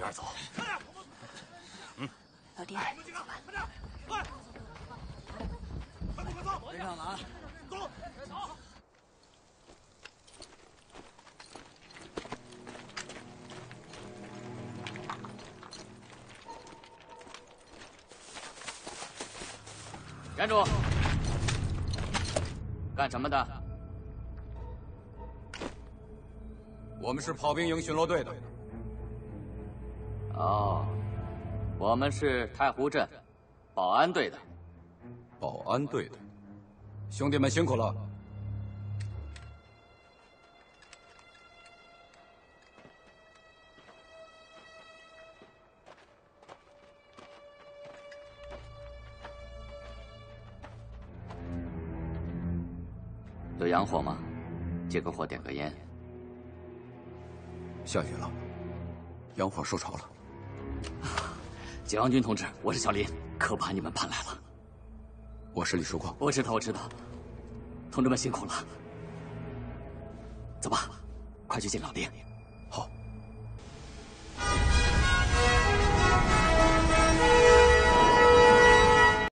边走。 老爹，走吧。 快！快走！别上了啊！走！走！ 站住！干什么的？ 我们是炮兵营巡逻队的。 哦，我们是太湖镇保安队的。 保安队的，兄弟们辛苦了。 有洋火吗？借个火，点个烟。 下雨了，洋火受潮了。 解放军同志，我是小林，可把你们盼来了。 我是李树光。 我知道，我知道，同志们辛苦了。走吧，快去见老爹。